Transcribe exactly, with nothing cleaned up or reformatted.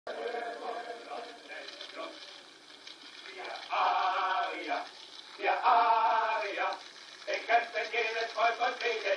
Aria, der Aria, ich könnte jedes Volk und Wege